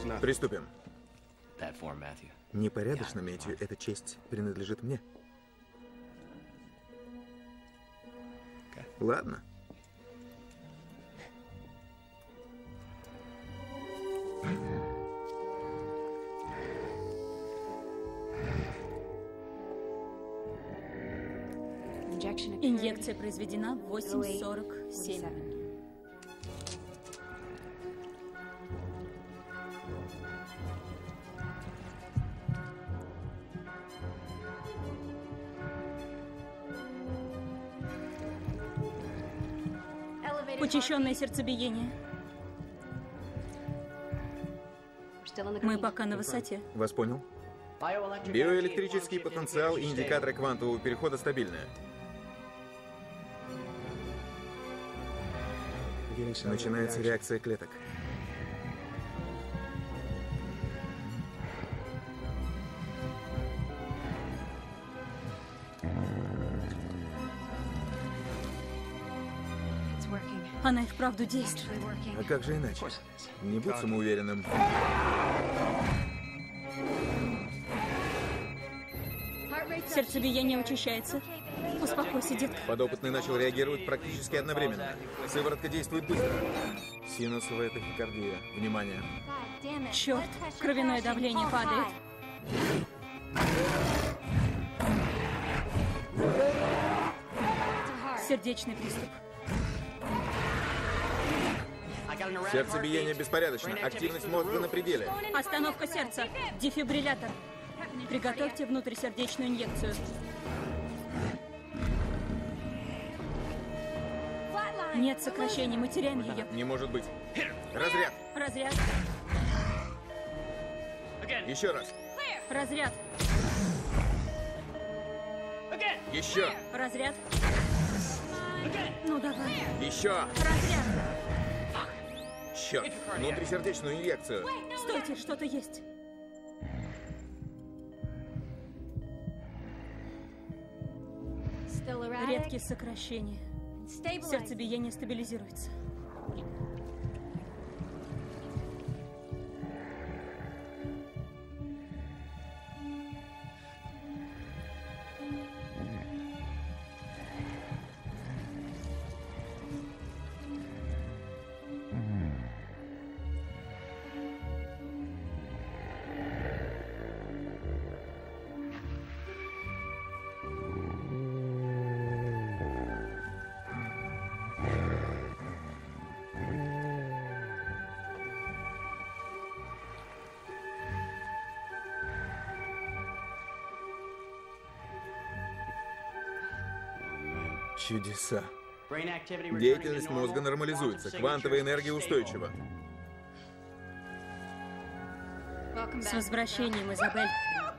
Приступим. Непорядочно, Мэтью. Эта честь принадлежит мне. Ладно. Инъекция произведена в 8:47. Учащенное сердцебиение. Мы пока на высоте. Вас понял? Биоэлектрический потенциал и индикаторы квантового перехода стабильные. Начинается реакция клеток. Она и вправду действует. А как же иначе? Не будь самоуверенным. Сердцебиение учащается. Успокойся, детка. Подопытный начал реагировать практически одновременно. Сыворотка действует быстро. Синусовая тахикардия. Внимание. Черт, кровяное давление падает. Сердечный приступ. Сердцебиение беспорядочно. Активность мозга на пределе. Остановка сердца. Дефибриллятор. Приготовьте внутрисердечную инъекцию. Нет сокращений, мы теряем ее. Не может быть. Разряд. Разряд. Еще раз. Разряд. Еще. Разряд. Ну давай. Еще. Разряд. Черт. Внутрисердечную инъекцию. Стойте, что-то есть. Редкие сокращения. Сердцебиение стабилизируется. Чудеса. Деятельность мозга нормализуется. Квантовая энергия устойчива. С возвращением, Изабель.